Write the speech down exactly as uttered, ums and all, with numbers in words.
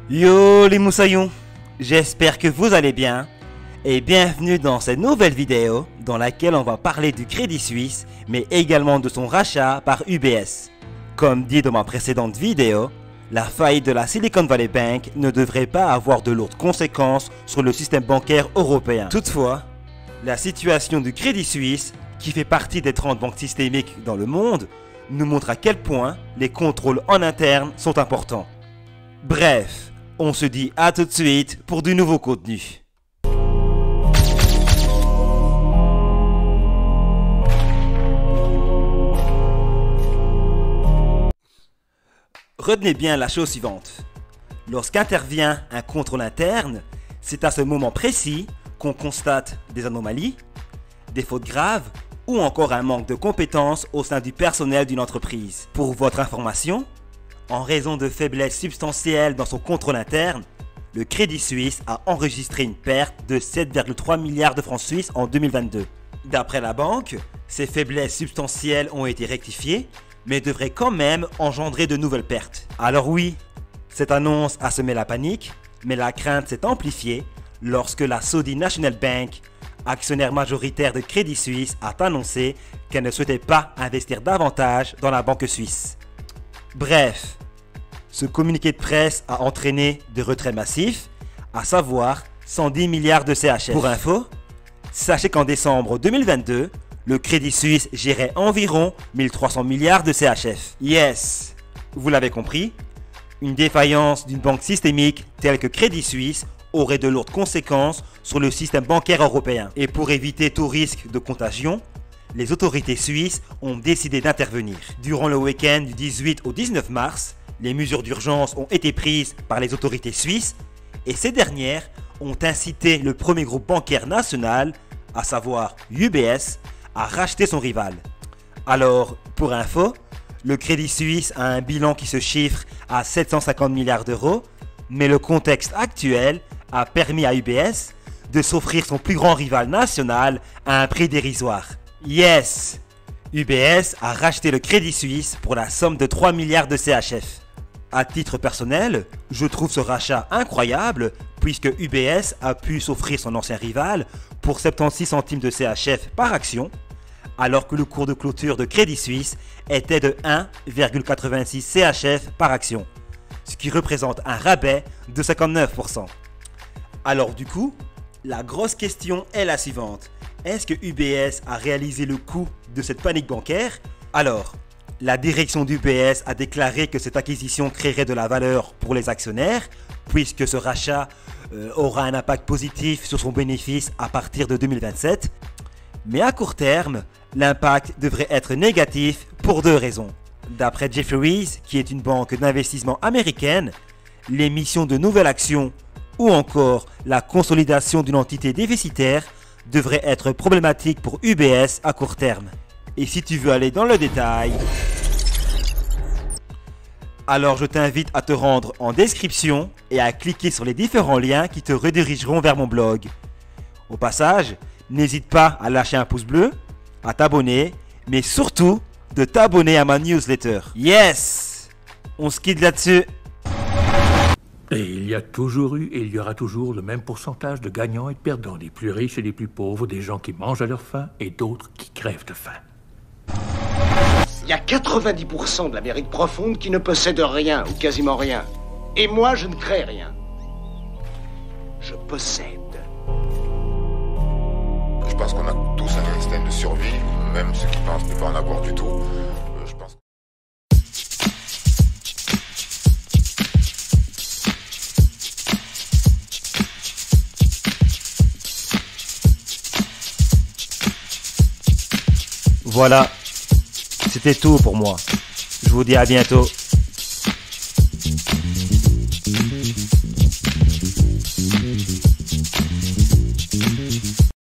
Yo les moussaillons, j'espère que vous allez bien et bienvenue dans cette nouvelle vidéo dans laquelle on va parler du Crédit Suisse mais également de son rachat par U B S. Comme dit dans ma précédente vidéo, la faillite de la Silicon Valley Bank ne devrait pas avoir de lourdes conséquences sur le système bancaire européen. Toutefois, la situation du Crédit Suisse, qui fait partie des trente banques systémiques dans le monde, nous montre à quel point les contrôles en interne sont importants. Bref, on se dit à tout de suite pour du nouveau contenu. Retenez bien la chose suivante. Lorsqu'intervient un contrôle interne, c'est à ce moment précis qu'on constate des anomalies, des fautes graves ou encore un manque de compétences au sein du personnel d'une entreprise. Pour votre information, en raison de faiblesses substantielles dans son contrôle interne, le Crédit Suisse a enregistré une perte de sept virgule trois milliards de francs suisses en deux mille vingt-deux. D'après la banque, ces faiblesses substantielles ont été rectifiées, mais devraient quand même engendrer de nouvelles pertes. Alors oui, cette annonce a semé la panique, mais la crainte s'est amplifiée lorsque la Saudi National Bank, actionnaire majoritaire de Crédit Suisse, a annoncé qu'elle ne souhaitait pas investir davantage dans la banque suisse. Bref, ce communiqué de presse a entraîné des retraits massifs, à savoir cent dix milliards de C H F. Pour info, sachez qu'en décembre deux mille vingt-deux, le Crédit Suisse gérait environ mille trois cents milliards de C H F. Yes, vous l'avez compris, une défaillance d'une banque systémique telle que Crédit Suisse aurait de lourdes conséquences sur le système bancaire européen. Et pour éviter tout risque de contagion, les autorités suisses ont décidé d'intervenir. Durant le week-end du dix-huit au dix-neuf mars, les mesures d'urgence ont été prises par les autorités suisses et ces dernières ont incité le premier groupe bancaire national, à savoir U B S, à racheter son rival. Alors, pour info, le Crédit Suisse a un bilan qui se chiffre à sept cent cinquante milliards d'euros, mais le contexte actuel a permis à U B S de s'offrir son plus grand rival national à un prix dérisoire. Yes! U B S a racheté le Crédit Suisse pour la somme de trois milliards de C H F. À titre personnel, je trouve ce rachat incroyable puisque U B S a pu s'offrir son ancien rival pour soixante-seize centimes de C H F par action, alors que le cours de clôture de Crédit Suisse était de un virgule quatre-vingt-six C H F par action, ce qui représente un rabais de cinquante-neuf pour cent. Alors du coup, la grosse question est la suivante. Est-ce que U B S a réalisé le coût de cette panique bancaire? Alors, la direction d'U B S a déclaré que cette acquisition créerait de la valeur pour les actionnaires, puisque ce rachat euh, aura un impact positif sur son bénéfice à partir de deux mille vingt-sept. Mais à court terme, l'impact devrait être négatif pour deux raisons. D'après Jefferies, qui est une banque d'investissement américaine, l'émission de nouvelles actions ou encore la consolidation d'une entité déficitaire devrait être problématique pour U B S à court terme. Et si tu veux aller dans le détail, alors je t'invite à te rendre en description et à cliquer sur les différents liens qui te redirigeront vers mon blog. Au passage, n'hésite pas à lâcher un pouce bleu, à t'abonner, mais surtout de t'abonner à ma newsletter. Yes! On se quitte là-dessus. Et il y a toujours eu et il y aura toujours le même pourcentage de gagnants et de perdants, des plus riches et des plus pauvres, des gens qui mangent à leur faim et d'autres qui crèvent de faim. Il y a quatre-vingt-dix pour cent de l'Amérique profonde qui ne possède rien ou quasiment rien. Et moi, je ne crée rien. Je possède. Je pense qu'on a tous un instinct de survie, même ceux qui pensent ne pas en avoir du tout. Euh, je pense... Voilà, c'était tout pour moi. Je vous dis à bientôt.